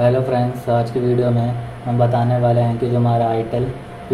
Hello friends, आज की video में हम बताने वाले हैं कि जो हमारा आईटेल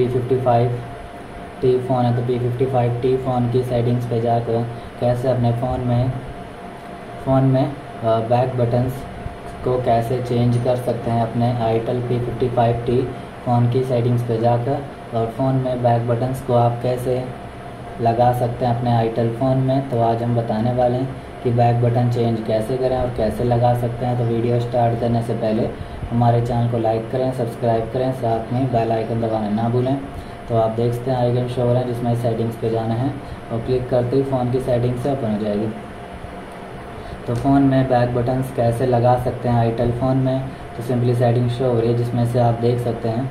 P55T फ़ोन है, तो P55T फ़ोन की सेटिंग्स पे जाकर कैसे अपने फ़ोन में बैक बटन्स को कैसे चेंज कर सकते हैं अपने आईटेल P55T फ़ोन की सेटिंग्स पे जाकर, और फ़ोन में बैक बटन्स को आप कैसे लगा सकते हैं अपने आईटेल फ़ोन में। तो आज हम बताने वाले हैं कि बैक बटन चेंज कैसे करें और कैसे लगा सकते हैं। तो वीडियो स्टार्ट करने से पहले हमारे चैनल को लाइक करें, सब्सक्राइब करें, साथ में बेल आइकन दबाना ना भूलें। तो आप देख सकते हैं आइकन शो हो रहे हैं जिसमें सेटिंग्स पे जाना है और क्लिक करते ही फ़ोन की सेटिंग्स से ओपन हो जाएगी। तो फ़ोन में बैक बटन्स कैसे लगा सकते हैं आईटेल फ़ोन में, तो सिंपली सेटिंग शो हो रही है जिसमें से आप देख सकते हैं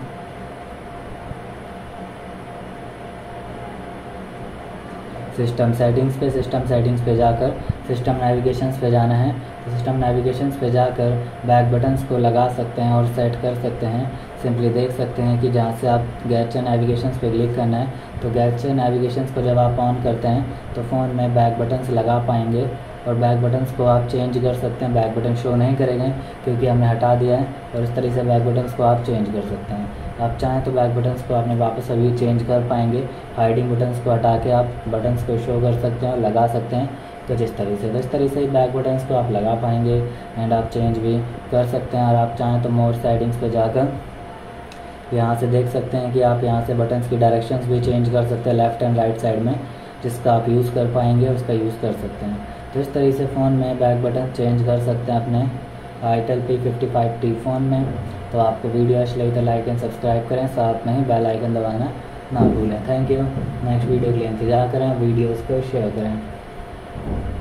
सिस्टम सेटिंग्स पे जाकर सिस्टम नेविगेशंस पे जाना है। तो सिस्टम नेविगेशंस पे जाकर बैक बटन्स को लगा सकते हैं और सेट कर सकते हैं। सिंपली देख सकते हैं कि जहाँ से आप गैजेट नेविगेशंस पे क्लिक करना है, तो गैजेट नेविगेशंस को जब आप ऑन करते हैं तो फ़ोन में बैक बटन्स लगा पाएंगे और बैक बटन्स को आप चेंज कर सकते हैं। बैक बटन शो नहीं करेंगे क्योंकि हमने हटा दिया है, और इस तरीके से बैक बटन्स को आप चेंज कर सकते हैं। आप चाहें तो बैक बटन्स को आपने वापस अभी चेंज कर पाएंगे। हाइडिंग बटन्स को हटा के आप बटन्स को शो कर सकते हैं और लगा सकते हैं। तो इस तरीके से बैक बटन्स को आप लगा पाएंगे एंड आप चेंज भी कर सकते हैं। और आप चाहें तो मोर सेटिंग्स पे जाकर यहाँ से देख सकते हैं कि आप यहाँ से बटन्स की डायरेक्शंस भी चेंज कर सकते हैं लेफ़्ट एंड राइट साइड में, जिसका आप यूज़ कर पाएंगे उसका यूज़ कर सकते हैं। तो इस तरीके से फ़ोन में बैक बटन चेंज कर सकते हैं अपने आईटेल P55T फ़ोन में। तो आपको वीडियो अच्छी लगी तो लाइक एंड सब्सक्राइब करें, साथ में ही बेल आइकन दबाना ना भूलें। Thank you. नेक्स्ट वीडियो के लिए इंतज़ार करें, वीडियोज़ को शेयर करें।